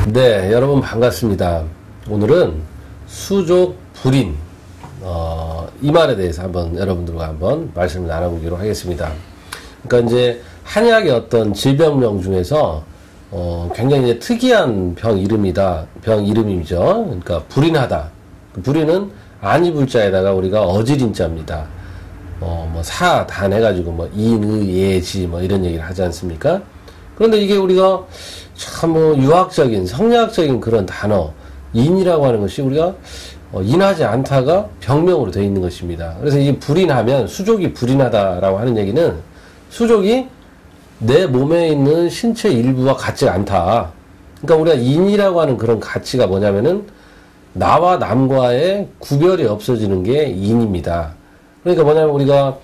네, 여러분 반갑습니다. 오늘은 수족 불인 이 말에 대해서 한번 여러분들과 한번 말씀을 나눠보기로 하겠습니다. 그러니까 이제 한약의 어떤 질병명 중에서 굉장히 이제 특이한 병 이름이죠. 그러니까 불인하다. 불인은 안이불자에다가 우리가 어지린자입니다. 단 해가지고 인의예지 이런 얘기를 하지 않습니까? 그런데 이게 우리가 참 유학적인 성리학적인 그런 단어 인이라고 하는 것이 우리가 인하지 않다가 병명으로 되어 있는 것입니다. 그래서 이 불인하면 수족이 불인하다라고 하는 얘기는 수족이 내 몸에 있는 신체 일부와 같지가 않다. 그러니까 우리가 인이라고 하는 그런 가치가 뭐냐면은 나와 남과의 구별이 없어지는 게 인입니다. 그러니까 뭐냐면 우리가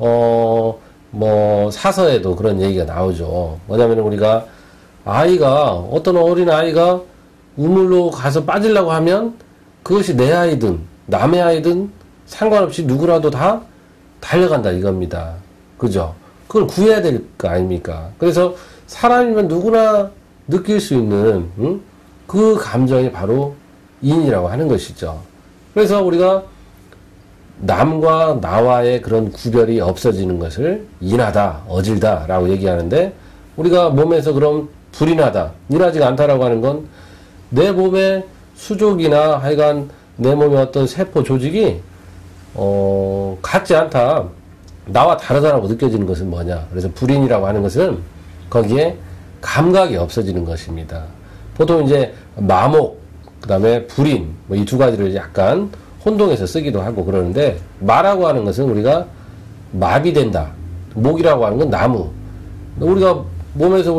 사서에도 그런 얘기가 나오죠. 뭐냐면 우리가 어떤 어린 아이가 우물로 가서 빠지려고 하면 그것이 내 아이든 남의 아이든 상관없이 누구라도 다 달려간다 이겁니다. 그죠? 그걸 구해야 될 거 아닙니까? 그래서 사람이면 누구나 느낄 수 있는 그 감정이 바로 인이라고 하는 것이죠. 그래서 우리가 남과 나와의 그런 구별이 없어지는 것을 인하다, 어질다 라고 얘기하는데, 우리가 몸에서 그럼 불인하다, 인하지가 않다라고 하는 건 내 몸의 수족이나 하여간 내 몸의 어떤 세포 조직이 같지 않다, 나와 다르다라고 느껴지는 것은 뭐냐. 그래서 불인이라고 하는 것은 거기에 감각이 없어지는 것입니다. 보통 이제 마목, 그 다음에 불인, 이 두 가지를 약간 혼동해서 쓰기도 하고 그러는데, 마라고 하는 것은 우리가 마비된다. 목이라고 하는 건 나무. 우리가 몸에서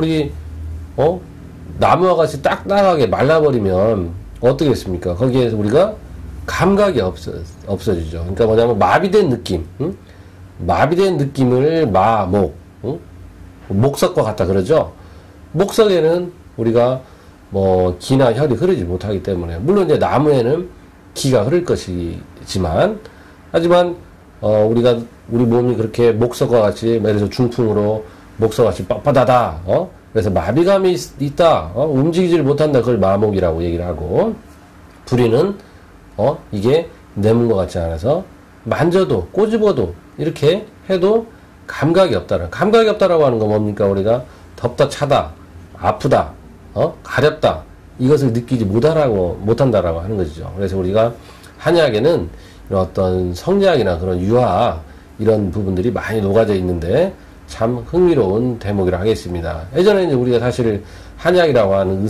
나무와 같이 딱딱하게 말라버리면 어떻겠습니까? 거기에서 우리가 감각이 없어지죠. 그러니까 뭐냐면 마비된 느낌. 마비된 느낌을 마목, 목석과 같다 그러죠? 목석에는 우리가 기나 혈이 흐르지 못하기 때문에, 물론 이제 나무에는 기가 흐를 것이지만, 하지만 우리 몸이 그렇게 목석과 같이, 예를 들어서 중풍으로 목석과 같이 빳빳하다, 그래서 마비감이 있다, 움직이질 못한다, 그걸 마목이라고 얘기를 하고, 불인은 이게 내 몸과 같지 않아서 만져도 꼬집어도 이렇게 해도 감각이 없다라고 하는 건 뭡니까? 우리가 덥다, 차다, 아프다, 가렵다, 이것을 느끼지 못한다라고 하는 것이죠. 그래서 우리가 한약에는 이런 어떤 성리학이나 그런 유화, 이런 부분들이 많이 녹아져 있는데 참 흥미로운 대목이라 하겠습니다. 예전에 이제 우리가 사실 한의학이라고 하는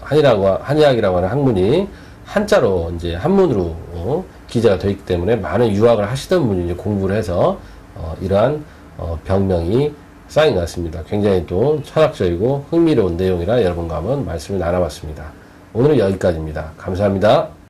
학문이 한자로 이제 한문으로 기재가 되어 있기 때문에 많은 유학을 하시던 분이 이제 공부를 해서 이러한 병명이 쌓인 것 같습니다. 굉장히 또 철학적이고 흥미로운 내용이라 여러분과 한번 말씀을 나눠봤습니다. 오늘은 여기까지입니다. 감사합니다.